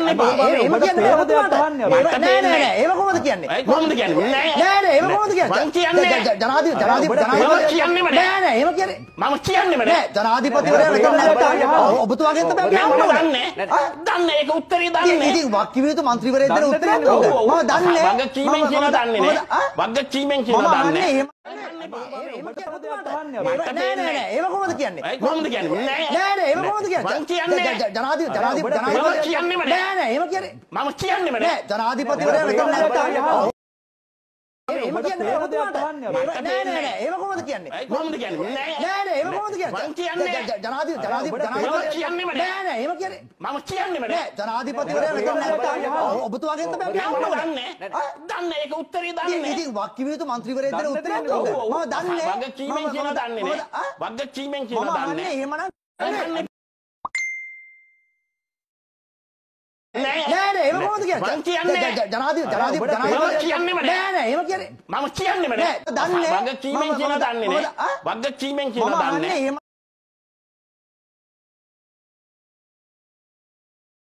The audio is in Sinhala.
කියන්න එපා. එහෙම කියන්නේ ඔබතුමාට. නෑ නෑ එහෙම කොහොමද කියන්නේ? කොහොමද කියන්නේ? නෑ නෑ එහෙම කොහොමද කියන්නේ? මම කියන්නේ ජනාධිපති කියන්නේම නෑ. නෑ නෑ එහෙම කියන්නේ මම කියන්නේම නෑ. ජනාධිපතිවරයා මෙතන නැත්නම් ඔබතුමාගෙන් තමයි අපි දන්නේ. දන්නේ ඒක උත්තරේ දන්නේ. ඉතින් වක්කිවිය යුතු മന്ത്രിවරයෙක් දෙන උත්තරයක් නේද? මම දන්නේ. වගකීමෙන් කියලා දන්නේ නෑ. වගකීමෙන් කියලා දන්නේ. නෑ නෑ එහෙම කොහොමද කියන්නේ? කොහොමද කියන්නේ? නෑ නෑ එහෙම කොහොමද කියන්නේ? මම කියන්නේ ජනාධිපති කියන්නේම නෑ නෑ එහෙම කියන්නේ මම කියන්නේම නෑ. ජනාධිපතිවරයා මෙතන නැත්නම් එහෙම කියන්නේ ඔබතුමාට. නෑ නෑ එහෙම කොහොමද කියන්නේ? කොහොමද කියන්නේ? නෑ නෑ එහෙම කොහොමද කියන්නේ? මම කියන්නේ ජනාධිපති කියන්නේම නෑ. නෑ නෑ එහෙම කියන්නේ මම කියන්නේම නෑ. ජනාධිපතිවරයා මෙතන නැත්නම් ඔබතුමාගෙන් තමයි අපි දන්නේ. දන්නේ ඒක උත්තරේ දන්නේ. ඉතින් වක්කිවිය යුතු മന്ത്രിවරයෙක් දෙන උත්තරයක් නේද? මම දන්නේ. වගකීමෙන් කියලා දන්නේ නෑ. වගකීමෙන් කියලා දන්නේ. එහෙමනම් නෑ නෑ එහෙම කොහොමද කියන්නේ? මම කියන්නේ ජනාධිපති කියන්නේම නෑ. නෑ නෑ එහෙම කියන්නේ මම කියන්නේම නෑ. දන්නේ. වගකීමෙන් කියලා දන්නේ නෑ. වගකීමෙන් කියලා දන්නේ.